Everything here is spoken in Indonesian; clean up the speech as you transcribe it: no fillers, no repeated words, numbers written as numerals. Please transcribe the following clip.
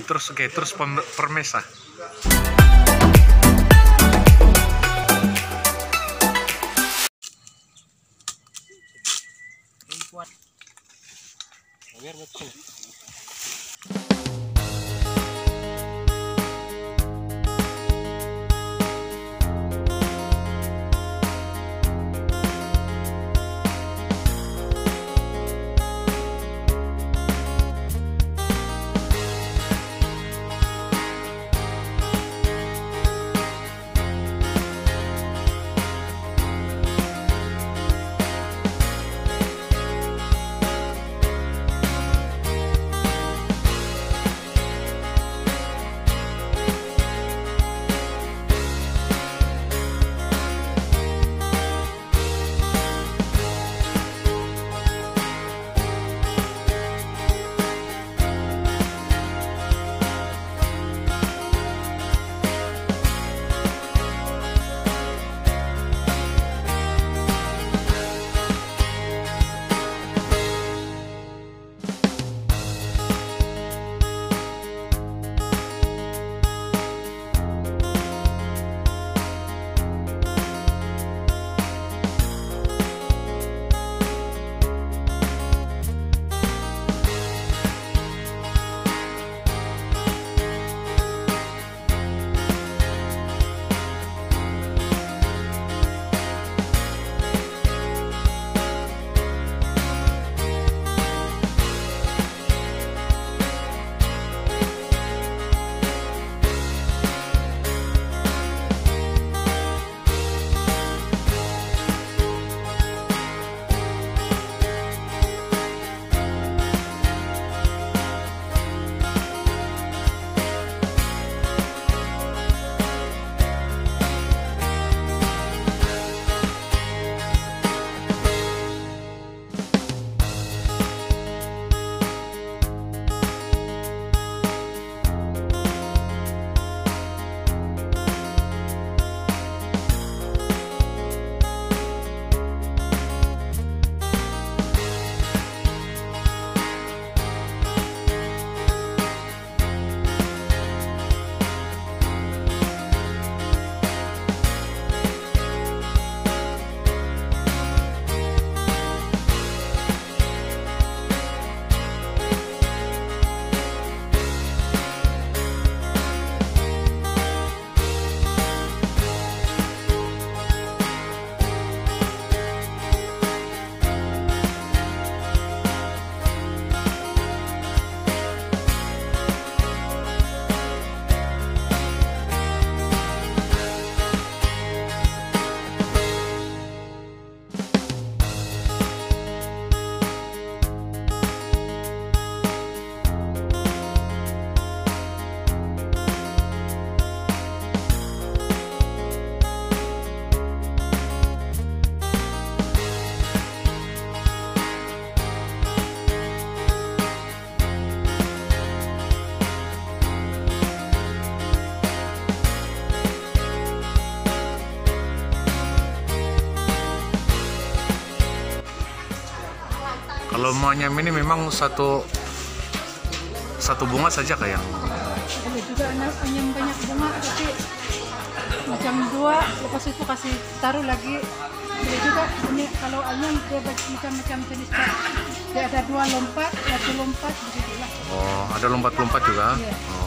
terus oke, terus permesa. Biar betul. Kalau monyem ini memang satu bunga saja kayak. Ada juga yang banyak bunga, tapi macam dua, lepas itu kasih taruh lagi. Ada juga ini kalau anyam dia macam-macam jenis. Dia ada dua lompat, satu lompat begitulah. Oh, ada lompat-lompat juga. Iya.